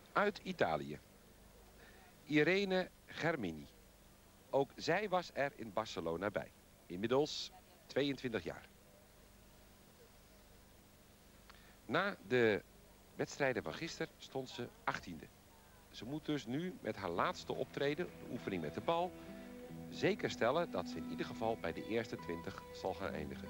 Uit Italië. Irene Germini. Ook zij was er in Barcelona bij. Inmiddels 22 jaar. Na de wedstrijden van gisteren stond ze 18e. Ze moet dus nu met haar laatste optreden, de oefening met de bal, zeker stellen dat ze in ieder geval bij de eerste 20 zal gaan eindigen.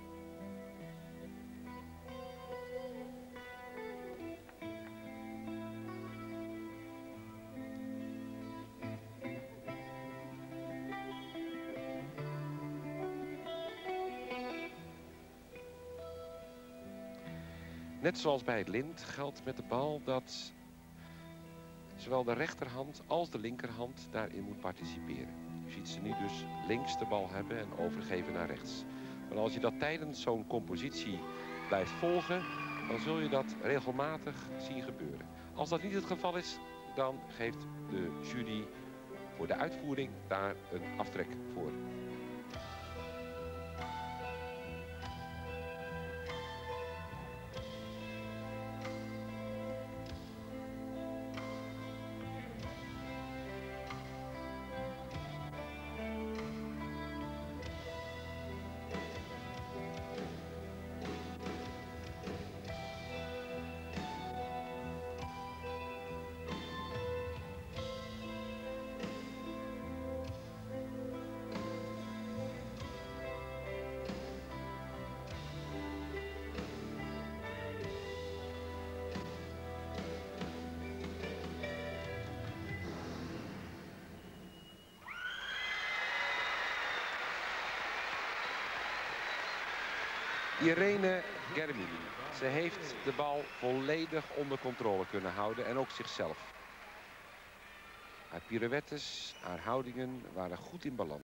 Net zoals bij het lint geldt met de bal dat zowel de rechterhand als de linkerhand daarin moet participeren. Je ziet ze nu dus links de bal hebben en overgeven naar rechts. Maar als je dat tijdens zo'n compositie blijft volgen, dan zul je dat regelmatig zien gebeuren. Als dat niet het geval is, dan geeft de jury voor de uitvoering daar een aftrek voor. Irene Germini. Ze heeft de bal volledig onder controle kunnen houden en ook zichzelf. Haar pirouettes, haar houdingen waren goed in balans.